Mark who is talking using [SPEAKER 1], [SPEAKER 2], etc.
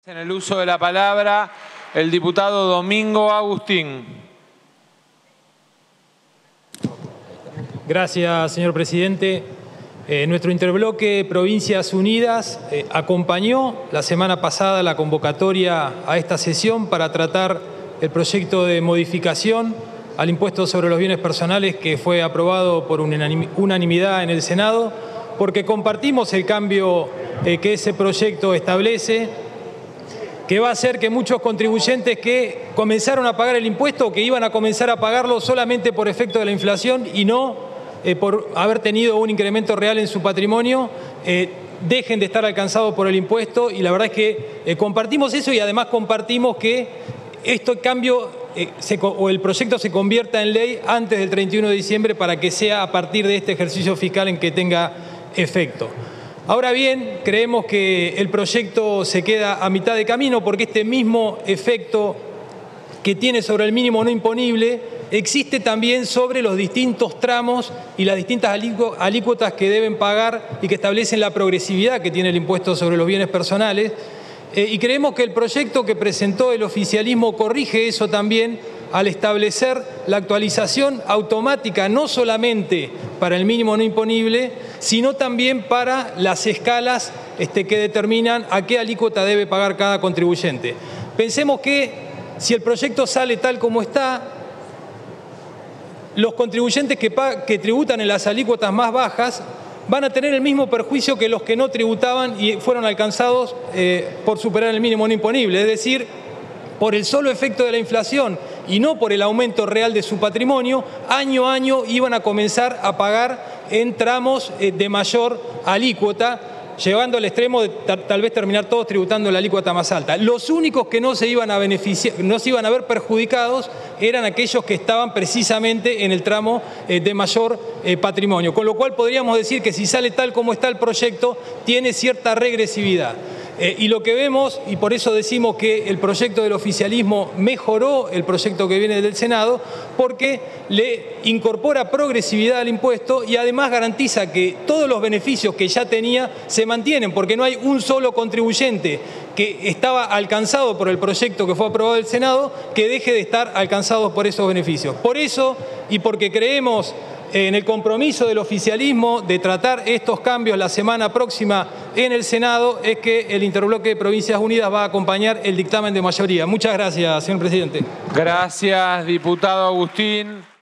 [SPEAKER 1] En el uso de la palabra, el diputado Domingo Agustín.
[SPEAKER 2] Gracias, señor presidente. Nuestro interbloque Provincias Unidas acompañó la semana pasada la convocatoria a esta sesión para tratar el proyecto de modificación al impuesto sobre los bienes personales que fue aprobado por unanimidad en el Senado, porque compartimos el cambio que ese proyecto establece, que va a hacer que muchos contribuyentes que comenzaron a pagar el impuesto, que iban a comenzar a pagarlo solamente por efecto de la inflación y no por haber tenido un incremento real en su patrimonio, dejen de estar alcanzados por el impuesto. Y la verdad es que compartimos eso y además compartimos que este cambio o el proyecto se convierta en ley antes del 31 de diciembre para que sea a partir de este ejercicio fiscal en que tenga efecto. Ahora bien, creemos que el proyecto se queda a mitad de camino porque este mismo efecto que tiene sobre el mínimo no imponible existe también sobre los distintos tramos y las distintas alícuotas que deben pagar y que establecen la progresividad que tiene el impuesto sobre los bienes personales. Y creemos que el proyecto que presentó el oficialismo corrige eso también al establecer la actualización automática no solamente para el mínimo no imponible, sino también para las escalas que determinan a qué alícuota debe pagar cada contribuyente. Pensemos que si el proyecto sale tal como está, los contribuyentes que tributan en las alícuotas más bajas van a tener el mismo perjuicio que los que no tributaban y fueron alcanzados por superar el mínimo no imponible, es decir, por el solo efecto de la inflación y no por el aumento real de su patrimonio, año a año iban a comenzar a pagar en tramos de mayor alícuota, llevando al extremo de tal vez terminar todos tributando la alícuota más alta. Los únicos que no se iban a beneficiar, no se iban a ver perjudicados eran aquellos que estaban precisamente en el tramo de mayor patrimonio. Con lo cual podríamos decir que si sale tal como está el proyecto, tiene cierta regresividad. Y lo que vemos, y por eso decimos que el proyecto del oficialismo mejoró el proyecto que viene del Senado, porque le incorpora progresividad al impuesto y además garantiza que todos los beneficios que ya tenía se mantienen, porque no hay un solo contribuyente que estaba alcanzado por el proyecto que fue aprobado del Senado que deje de estar alcanzado por esos beneficios. Por eso, y porque creemos en el compromiso del oficialismo de tratar estos cambios la semana próxima en el Senado, es que el interbloque de Provincias Unidas va a acompañar el dictamen de mayoría. Muchas gracias, señor presidente.
[SPEAKER 1] Gracias, diputado Agustín.